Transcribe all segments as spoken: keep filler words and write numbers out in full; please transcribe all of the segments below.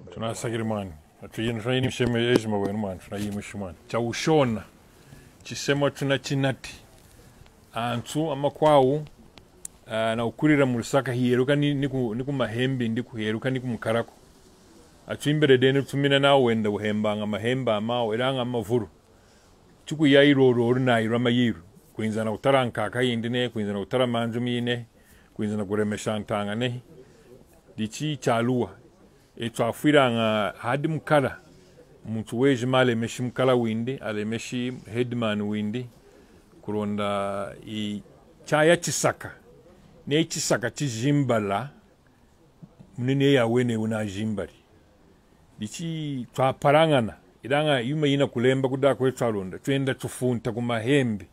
Tunasakiri mani. Atuyina tuna yini sheme ejima wenu mani. Tuna yimi shumani. Cha ushona. Chisemo tuna chinati. Antu ama kwao uh, na ukurira mu Lusaka hiyeruka niku niku mahembe ndiku hiyeruka niku mukarako. Atuimbere dene tumina na wenda uhembanga mahemba ama eranga amavuru. Chuku yairoro na irama yiru. Kuinza na utaranka kayindine, kuinza na utaramanjumine, kuinza na kuremesha ntanga ne. Dichi chalua. Eto afiranga hadi mukala. Muntu weje male meshi mukala windi, ale meshi headman windi. Kuronda i chaya chisaka. Ne chisaka chijimbala. Munene ya wene una jimbari. Dichi twa parangana. Idanga yuma yina kulemba kuda kwe twaronda. Twenda tufunta kumahembe.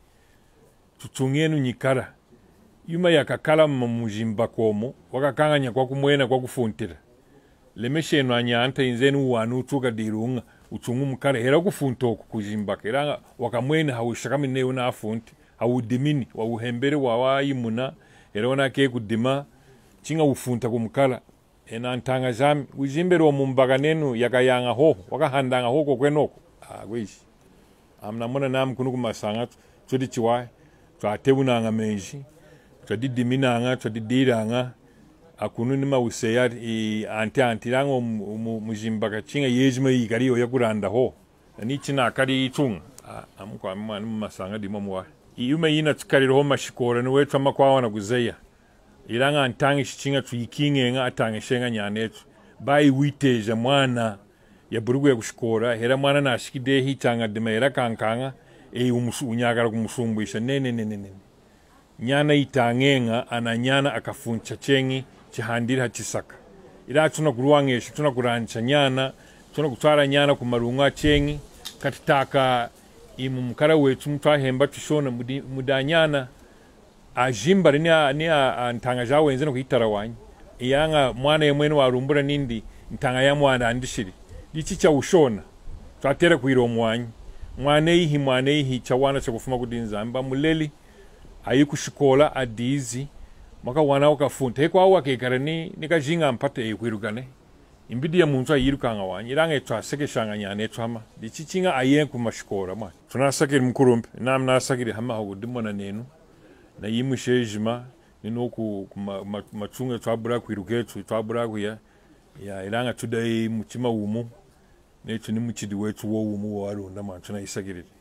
Tutungenu nyikara. Yuma yakakala mumujimba komo. Wakakanganya kwa kumwena kwa kufuntira. Lemeshe no anyanta inzenu wanu tuka dirunga. Utungu mukara. Hera kufuntoku kujimbaka. Iranga wakamwena hawishakami ne una afunti. Hawudimini. Wawuhembere wawayimuna. Hera wana ke kudima. Chinga ufunta kumukara. Ena antanga zami. Ujimbere wa mumbaga nenu yakayanga ho. Wakahandanga ho kwa kwenoko. Ah, weishi. Amna muna namu kunu kumasanga. Chodi chiwai. Twatebu nanga menji. Twadi dimina nga. Twadi dira nga. Akunu nima useya i ante ante lango mujimbaka chinga yejima yikariyo yakuranda ho. Ni china akari itunga. Amuko amuma masanga di mamuwa. Iyume yina tukariro ho mashikora ni wetu amakwa wana guzeya. Ilanga antangi shichinga tuyikinge nga atangi shenga nyanetu. Bai witeja mwana ya burugu ya kushikora. Hera mwana na ashikide hichanga dima hera kankanga. E umusu unyagara kumusumbuisha. Ne ne ne ne ne. Nyana itangenga ananyana akafuncha chengi. Chihandiri hachisaka. Ila tuna kuruangesha, tuna kurancha nyana, tuna kutwara nyana kumarunga chengi, katitaka imu mkara wetu mtuwa hemba tushona muda nyana, ajimbari ni antanga jawe nzeno kuhitara wanyi. Iyanga mwana ya mwenu wa rumbura nindi, ntanga ya mwana andishiri. Lichicha ushona, tuatera kuhiro mwanyi. Mwane ihi, mwane ihi, chawana cha kufuma kudinza. Mba muleli, ayiku shikola adizi, maka wana wakafunta. Heko awa kekarani, nika jinga mpate yukwirukane. Imbidi ya muntu wa yirukanga wanyi. Iranga etua seke shanga nyane etua hama. Di chichinga ayenku mashikora ma. Tunasakiri mkurumpi. Naam nasakiri hama hagu dimona nenu. Na yimu shejima. Nino ku machunga tuabura kwiruketu. Tuabura kuya. Ya iranga tudai mchima umu. Netu ni mchidi wetu wo umu wa aru. Nama tunayisakiri.